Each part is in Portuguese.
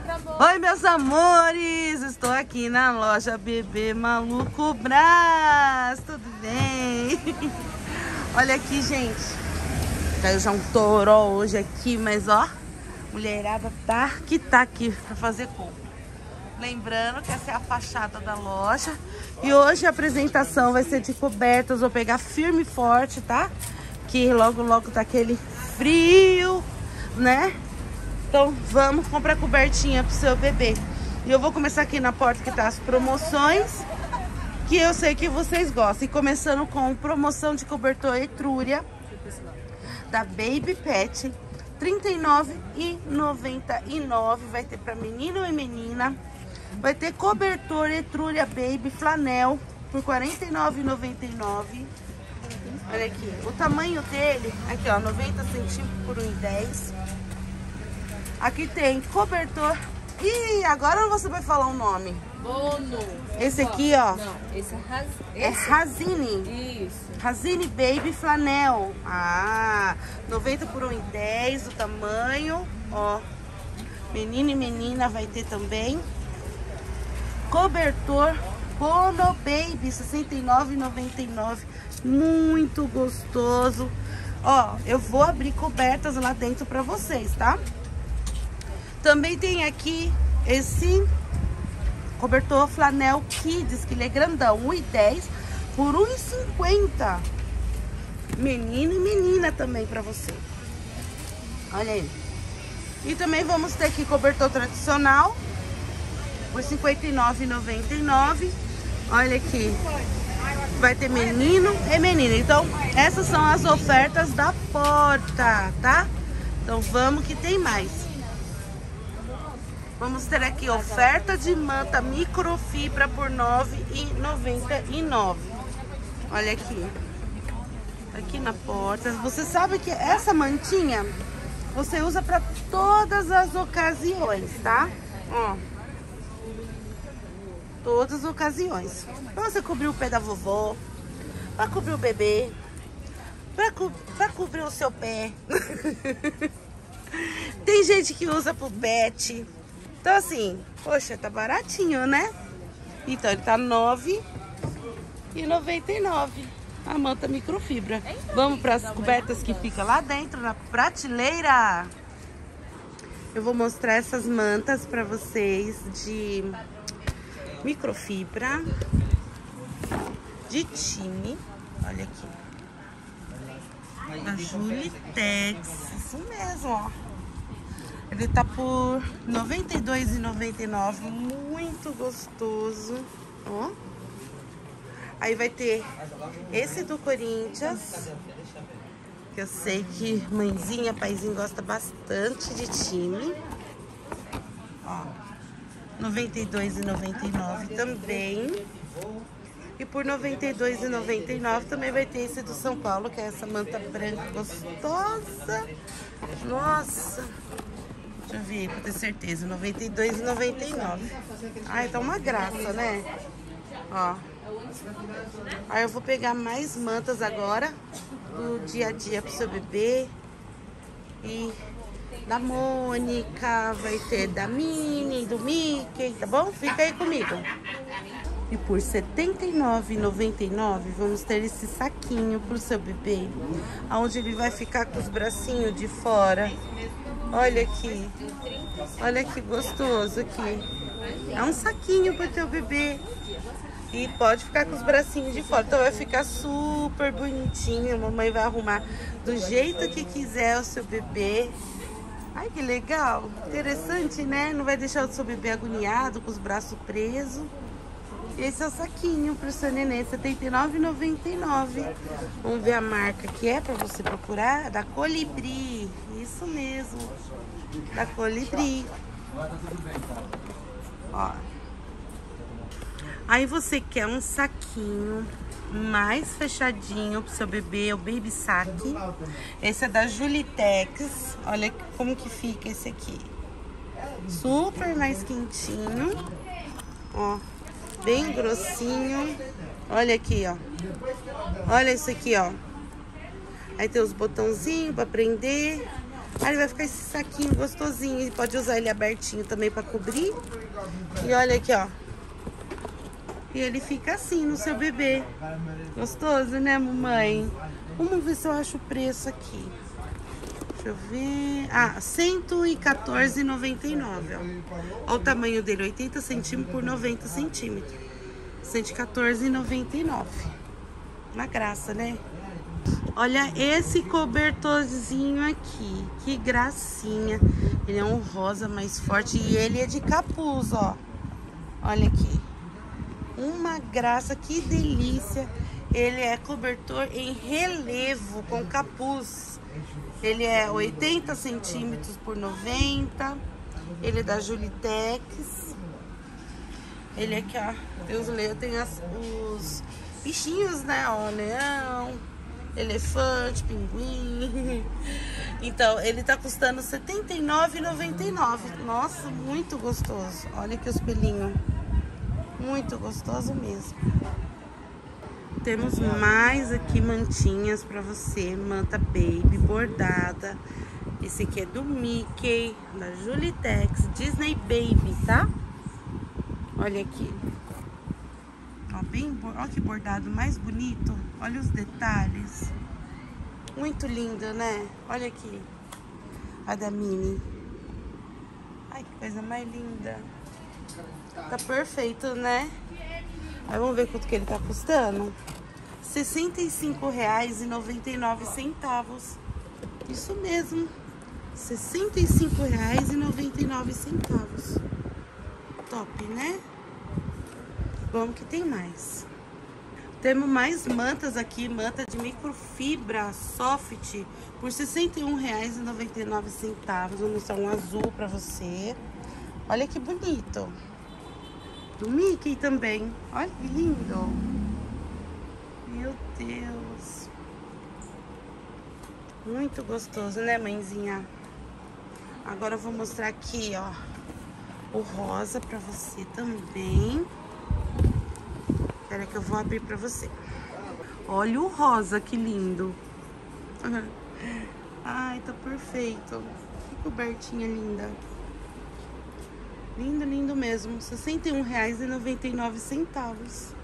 Oi, meus amores! Estou aqui na loja Bebê Maluco Brás. Tudo bem? Olha aqui, gente. Caiu já um toró hoje aqui, mas ó, mulherada tá aqui pra fazer compra. Lembrando que essa é a fachada da loja. E hoje a apresentação vai ser de cobertas. Vou pegar firme e forte, tá? Que logo tá aquele frio, né? Então vamos comprar cobertinha pro seu bebê. E eu vou começar aqui na porta que tá as promoções, que eu sei que vocês gostam. E começando com promoção de cobertor Etrúria da Baby Pet, R$ 39,99. Vai ter para menino e menina. Vai ter cobertor Etrúria Baby Flanel por R$ 49,99. Olha aqui, o tamanho dele, aqui ó, 90 centímetros por 1,10. Aqui tem cobertor. Ih, agora você vai falar o nome. Bono. Esse aqui, ó. Não, esse é Razine. Isso. Razine Baby Flanel. Ah, 90 por 1,10 o tamanho, ó. Menino e menina vai ter também. Cobertor Bono Baby, R$ 69,99. Muito gostoso. Ó, eu vou abrir cobertas lá dentro pra vocês, tá? Também tem aqui esse cobertor Flanel Kids, que ele é grandão, 1,10 por 1,50. Menino e menina também pra você. Olha aí. E também vamos ter aqui cobertor tradicional por R$ 59,99. Olha aqui. Vai ter menino e menina. Então, essas são as ofertas da porta, tá? Então, vamos que tem mais. Vamos ter aqui oferta de manta microfibra por R$ 9,99. Olha aqui. Aqui na porta. Você sabe que essa mantinha você usa para todas as ocasiões, tá? Ó. Todas as ocasiões. Pra você cobrir o pé da vovó, pra cobrir o bebê, pra cobrir o seu pé. Tem gente que usa pro pet. Então assim, poxa, tá baratinho, né? Então ele tá R$ 9,99. A manta microfibra. Vamos para as cobertas que fica lá dentro na prateleira. Eu vou mostrar essas mantas para vocês de microfibra de time. Olha aqui. Da Julitex. Isso mesmo, ó. Ele tá por R$ 92,99. Muito gostoso. Ó. Aí vai ter esse do Corinthians, que eu sei que mãezinha, paizinho gosta bastante de time. Ó, R$ 92,99 também. E por R$ 92,99 também vai ter esse do São Paulo, que é essa manta branca gostosa. Nossa! Deixa eu ver, pra ter certeza. R$ 92,99. Ai, tá uma graça, né? Ó. Aí eu vou pegar mais mantas agora do dia a dia pro seu bebê. E da Mônica, vai ter da Minnie, do Mickey, tá bom? Fica aí comigo. E por R$ 79,99 vamos ter esse saquinho pro seu bebê, onde ele vai ficar com os bracinhos de fora. Olha aqui. Olha que gostoso aqui. É um saquinho pro teu bebê. E pode ficar com os bracinhos de fora. Então vai ficar super bonitinho. A mamãe vai arrumar do jeito que quiser o seu bebê. Ai, que legal. Interessante, né? Não vai deixar o seu bebê agoniado, com os braços presos. Esse é o saquinho pro seu neném, R$ 79,99. Vamos ver a marca que é pra você procurar. Da Colibri. Isso mesmo. Da Colibri. Ó. Aí você quer um saquinho mais fechadinho pro seu bebê, o Baby Saque. Esse é da Julitex. Olha como que fica esse aqui. Super mais quentinho. Ó, bem grossinho. Olha aqui, ó. Olha isso aqui, ó. Aí tem os botãozinhos pra prender. Aí ele vai ficar esse saquinho gostosinho. E pode usar ele abertinho também pra cobrir. E olha aqui, ó. E ele fica assim no seu bebê. Gostoso, né, mamãe? Vamos ver se eu acho o preço aqui. Deixa eu ver. Ah, R$114,99, ó. Olha o tamanho dele, 80 centímetros por 90 centímetros. R$114,99. Uma graça, né? Olha esse cobertorzinho aqui. Que gracinha. Ele é um rosa mais forte e ele é de capuz, ó. Olha aqui. Uma graça, que delícia. Ele é cobertor em relevo com capuz. Ele é 80 centímetros por 90. Ele é da Julitex. Ele aqui, ó. Tem os bichinhos, né? Ó, leão, elefante, pinguim. Então, ele tá custando R$ 79,99. Nossa, muito gostoso. Olha aqui os pelinhos. Muito gostoso mesmo. Temos mais aqui mantinhas pra você. Manta baby bordada. Esse aqui é do Mickey, da Julitex, Disney Baby, tá? Olha aqui. Ó, ó que bordado mais bonito. Olha os detalhes. Muito lindo, né? Olha aqui. A da Minnie. Ai, que coisa mais linda. Tá perfeito, né? Aí vamos ver quanto que ele tá custando. R$ 65,99. Isso mesmo. R$ 65,99. Top, né? Vamos que tem mais. Temos mais mantas aqui, manta de microfibra soft por R$ 61,99. Vou mostrar um azul pra você. Olha que bonito. Do Mickey também. Olha que lindo. Meu Deus. Muito gostoso, né, mãezinha? Agora eu vou mostrar aqui, ó, o rosa pra você também. Espera que eu vou abrir pra você. Olha o rosa, que lindo. Ai, tá perfeito. Que cobertinha linda. Lindo, lindo mesmo. R$ 61,99.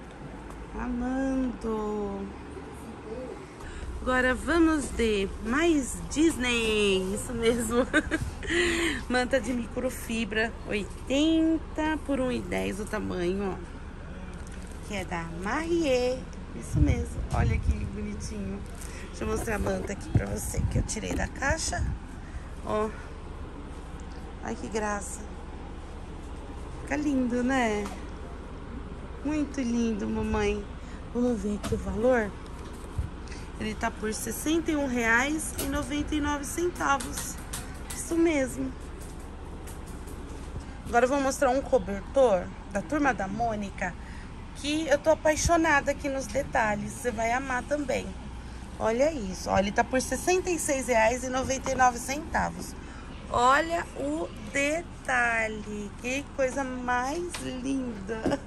Amando. Agora vamos de mais Disney. Isso mesmo. Manta de microfibra, 80 por 1,10 o tamanho, ó. Que é da Marie. Isso mesmo. Olha que bonitinho. Deixa eu mostrar a manta aqui pra você, que eu tirei da caixa. Ó. Ai, que graça. Fica lindo, né? Muito lindo, mamãe. Vamos ver aqui o valor. Ele tá por R$ 61,99. Isso mesmo. Agora eu vou mostrar um cobertor da Turma da Mônica, que eu tô apaixonada aqui nos detalhes. Você vai amar também. Olha isso. Ó, ele tá por R$ 66,99. Olha o detalhe. Que coisa mais linda.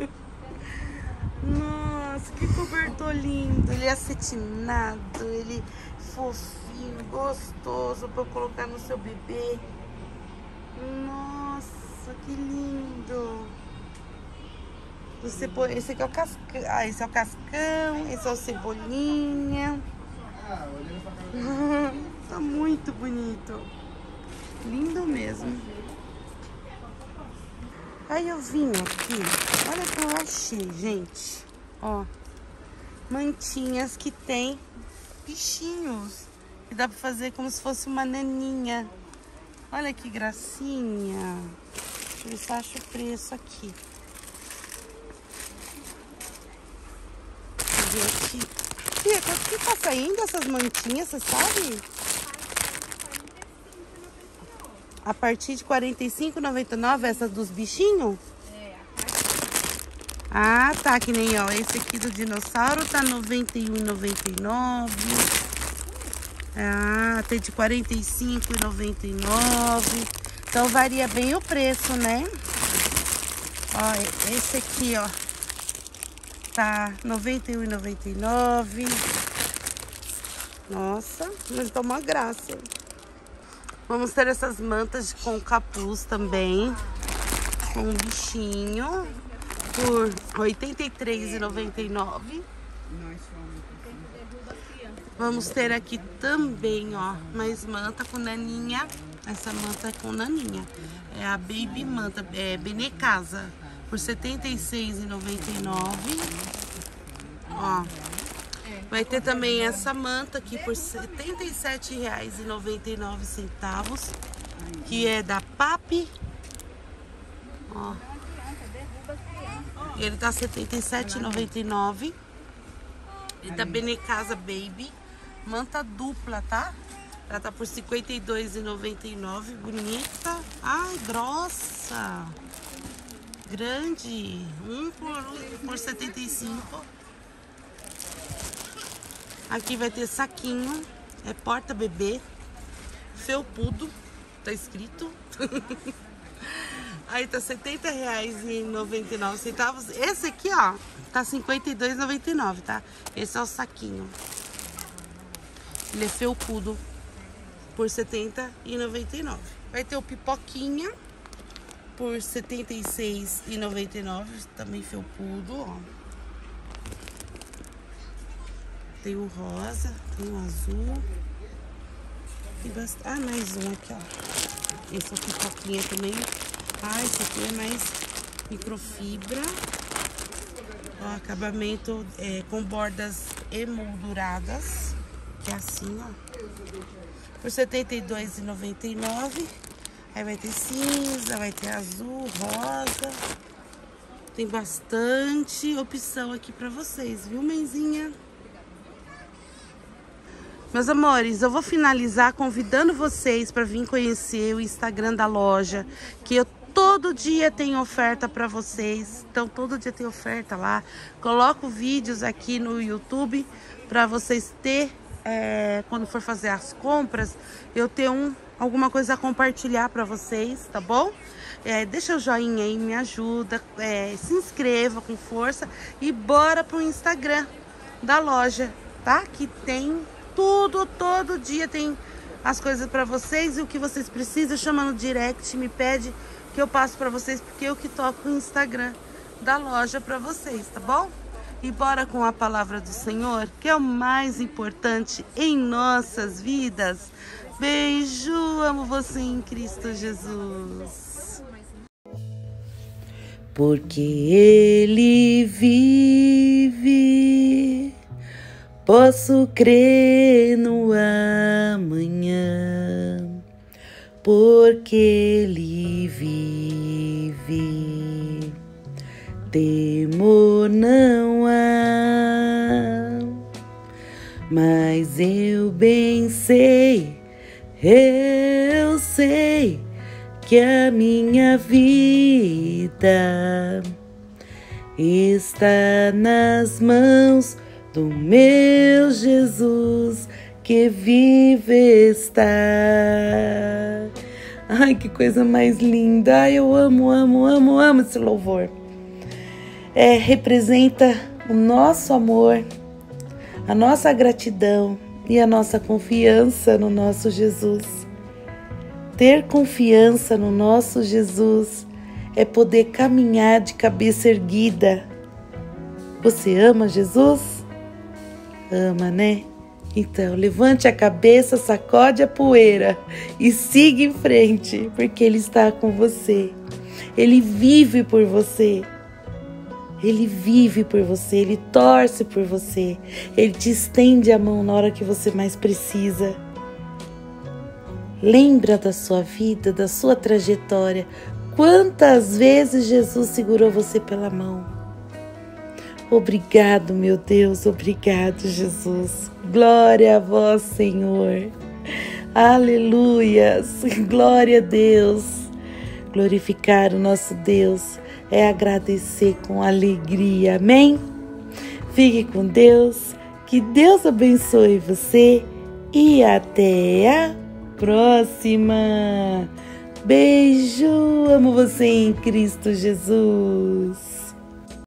Nossa, que cobertor lindo. Ele é acetinado, ele fofinho, gostoso pra colocar no seu bebê. Nossa, que lindo. Você põe, esse aqui é o cascão, esse é o cascão, esse é o cebolinha. Tá muito bonito. Lindo mesmo. Aí eu vim aqui, olha o que eu achei, gente. Ó, mantinhas que tem bichinhos. Que dá pra fazer como se fosse uma naninha. Olha que gracinha. Deixa eu ver se eu acho o preço aqui. Deixa eu ver aqui. Fia, quanto que tá saindo essas mantinhas, você sabe? A partir de R$ 45,99, essas dos bichinhos? É, ah, tá, que nem, ó, esse aqui do dinossauro tá R$ 91,99. Ah, tem de R$ 45,99. Então varia bem o preço, né? Ó, esse aqui, ó, tá R$ 91,99. Nossa, mas tá uma graça. Vamos ter essas mantas com capuz também, com um bichinho, por R$ 83,99. Vamos ter aqui também, ó, mais manta com naninha. Essa manta é com naninha. É a Baby Manta, é Benecasa, por R$ 76,99. Ó. Vai ter também essa manta aqui por R$ 77,99, que é da Papi. Ó. Ele tá R$ 77,99. E da Benecasa Baby. Manta dupla, tá? Ela tá por R$ 52,99. Bonita. Ai, grossa. Grande. Por R$ 75. Aqui vai ter saquinho. É porta bebê. Felpudo. Tá escrito. Aí tá R$ 70,99. Esse aqui, ó, tá R$ 52,99, tá? Esse é o saquinho. Ele é felpudo por R$ 70,99. Vai ter o pipoquinha por R$ 76,99, também felpudo, ó. Tem o rosa, tem o azul. Tem bastante... Ah, mais um aqui, ó. Esse é o pipoquinha também. Ah, esse aqui é mais microfibra. Ó, acabamento com bordas emolduradas. Que é assim, ó. Por R$ 72,99. Aí vai ter cinza, vai ter azul, rosa. Tem bastante opção aqui pra vocês, viu, mãezinha? Meus amores, eu vou finalizar convidando vocês para vir conhecer o Instagram da loja, que eu todo dia tenho oferta para vocês. Então, todo dia tem oferta lá. Coloco vídeos aqui no YouTube para vocês ter, quando for fazer as compras, eu ter alguma coisa a compartilhar para vocês, tá bom? Deixa o joinha aí, me ajuda, se inscreva com força e bora pro Instagram da loja, tá? Que tem tudo, todo dia tem as coisas pra vocês e o que vocês precisam, chama no direct, me pede que eu passo pra vocês, porque eu que toco o Instagram da loja pra vocês, tá bom? E bora com a palavra do Senhor, que é o mais importante em nossas vidas. Beijo, amo você em Cristo Jesus. Porque Ele vive, posso crer no amanhã, porque Ele vive, temor não há, mas eu bem sei, eu sei que a minha vida está nas mãos do meu Jesus que vive está. Ai, que coisa mais linda. Ai, eu amo, amo, amo, amo esse louvor. Representa o nosso amor, a nossa gratidão e a nossa confiança no nosso Jesus. Ter confiança no nosso Jesus é poder caminhar de cabeça erguida. Você ama Jesus? Ama, né? Então, levante a cabeça, sacode a poeira e siga em frente, porque Ele está com você. Ele vive por você. Ele vive por você, Ele torce por você. Ele te estende a mão na hora que você mais precisa. Lembra da sua vida, da sua trajetória. Quantas vezes Jesus segurou você pela mão? Obrigado, meu Deus, obrigado, Jesus. Glória a vós, Senhor. Aleluias, glória a Deus. Glorificar o nosso Deus é agradecer com alegria, amém? Fique com Deus, que Deus abençoe você e até a próxima. Beijo, amo você em Cristo Jesus.